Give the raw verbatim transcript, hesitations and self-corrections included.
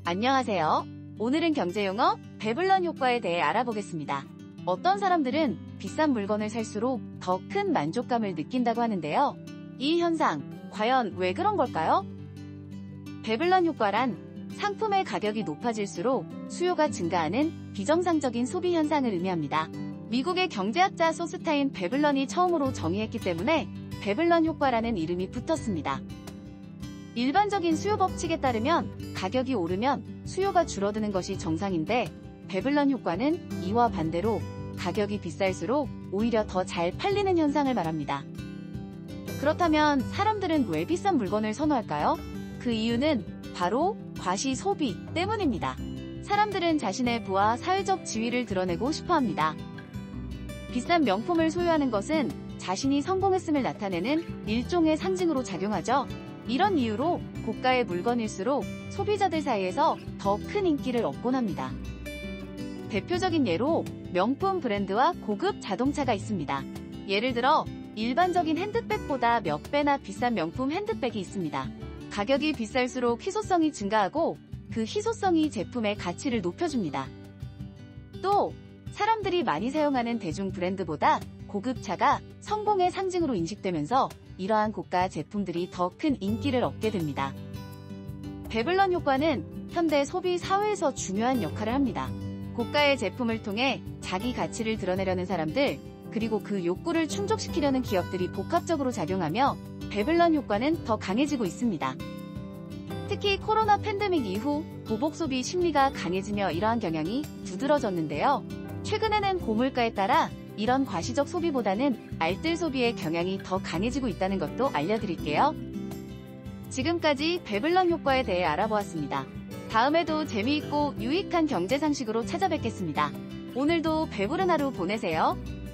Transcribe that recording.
안녕하세요. 오늘은 경제용어 배블런 효과에 대해 알아보겠습니다. 어떤 사람들은 비싼 물건을 살수록 더 큰 만족감을 느낀다고 하는데요. 이 현상, 과연 왜 그런 걸까요? 배블런 효과란 상품의 가격이 높아질수록 수요가 증가하는 비정상적인 소비 현상을 의미합니다. 미국의 경제학자 소스타인 배블런이 처음으로 정의했기 때문에 배블런 효과라는 이름이 붙었습니다. 일반적인 수요 법칙에 따르면 가격이 오르면 수요가 줄어드는 것이 정상인데 배블런 효과는 이와 반대로 가격이 비쌀수록 오히려 더 잘 팔리는 현상을 말합니다. 그렇다면 사람들은 왜 비싼 물건을 선호할까요? 그 이유는 바로 과시 소비 때문입니다. 사람들은 자신의 부와 사회적 지위를 드러내고 싶어합니다. 비싼 명품을 소유하는 것은 자신이 성공했음을 나타내는 일종의 상징으로 작용하죠. 이런 이유로 고가의 물건일수록 소비자들 사이에서 더 큰 인기를 얻곤 합니다. 대표적인 예로 명품 브랜드와 고급 자동차가 있습니다. 예를 들어 일반적인 핸드백보다 몇 배나 비싼 명품 핸드백이 있습니다. 가격이 비쌀수록 희소성이 증가하고 그 희소성이 제품의 가치를 높여줍니다. 또 사람들이 많이 사용하는 대중 브랜드보다 고급차가 성공의 상징으로 인식되면서 이러한 고가 제품들이 더 큰 인기를 얻게 됩니다. 배블런 효과는 현대 소비 사회에서 중요한 역할을 합니다. 고가의 제품을 통해 자기 가치를 드러내려는 사람들, 그리고 그 욕구를 충족시키려는 기업들이 복합적으로 작용하며 배블런 효과는 더 강해지고 있습니다. 특히 코로나 팬데믹 이후 보복 소비 심리가 강해지며 이러한 경향이 두드러졌는데요. 최근에는 고물가에 따라 이런 과시적 소비보다는 알뜰 소비의 경향이 더 강해지고 있다는 것도 알려드릴게요. 지금까지 배블런 효과에 대해 알아보았습니다. 다음에도 재미있고 유익한 경제 상식으로 찾아뵙겠습니다. 오늘도 배부른 하루 보내세요.